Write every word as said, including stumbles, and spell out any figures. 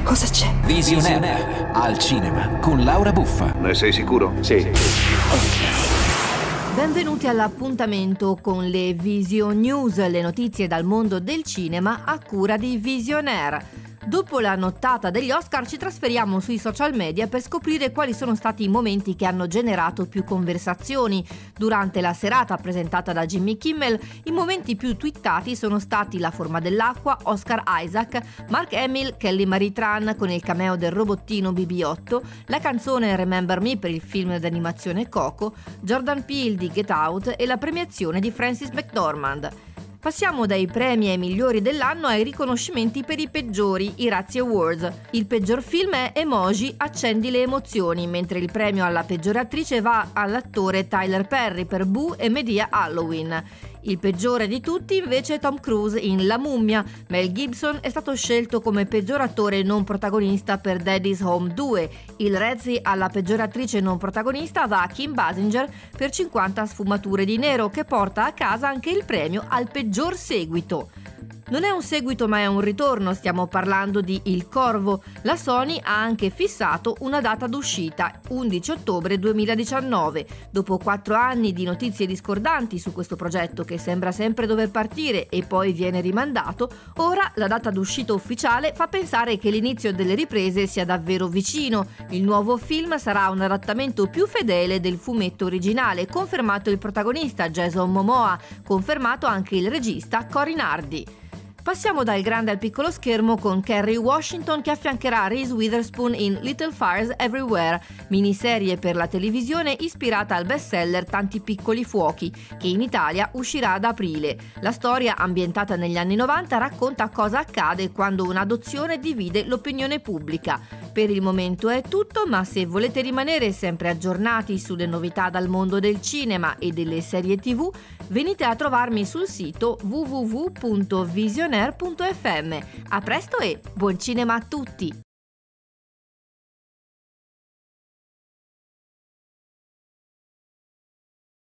Cosa c'è? Visionaire al cinema con Laura Buffa. Ne sei sicuro? Sì. Benvenuti all'appuntamento con le Vision News, le notizie dal mondo del cinema a cura di Visionaire. Dopo la nottata degli Oscar ci trasferiamo sui social media per scoprire quali sono stati i momenti che hanno generato più conversazioni. Durante la serata presentata da Jimmy Kimmel, i momenti più twittati sono stati La forma dell'acqua, Oscar Isaac, Mark Hamill, Kelly Marie Tran con il cameo del robottino B B otto, la canzone Remember Me per il film d'animazione Coco, Jordan Peele di Get Out e la premiazione di Frances McDormand. Passiamo dai premi ai migliori dell'anno ai riconoscimenti per i peggiori, i Razzie Awards. Il peggior film è Emoji, accendi le emozioni, mentre il premio alla peggiore attrice va all'attore Tyler Perry per Boo e Medea Halloween. Il peggiore di tutti invece è Tom Cruise in La mummia. Mel Gibson è stato scelto come peggior attore non protagonista per Daddy's Home due. Il Razzie alla peggiore attrice non protagonista va a Kim Basinger per cinquanta sfumature di nero, che porta a casa anche il premio al peggior seguito. Non è un seguito ma è un ritorno, stiamo parlando di Il Corvo. La Sony ha anche fissato una data d'uscita, undici ottobre duemiladiciannove. Dopo quattro anni di notizie discordanti su questo progetto che sembra sempre dover partire e poi viene rimandato, ora la data d'uscita ufficiale fa pensare che l'inizio delle riprese sia davvero vicino. Il nuovo film sarà un adattamento più fedele del fumetto originale, confermato il protagonista Jason Momoa, confermato anche il regista Corin Hardy. Passiamo dal grande al piccolo schermo con Kerry Washington, che affiancherà Reese Witherspoon in Little Fires Everywhere, miniserie per la televisione ispirata al bestseller Tanti piccoli fuochi, che in Italia uscirà ad aprile. La storia, ambientata negli anni novanta, racconta cosa accade quando un'adozione divide l'opinione pubblica. Per il momento è tutto, ma se volete rimanere sempre aggiornati sulle novità dal mondo del cinema e delle serie tivù, venite a trovarmi sul sito w w w punto visionaire punto f m. A presto e buon cinema a tutti!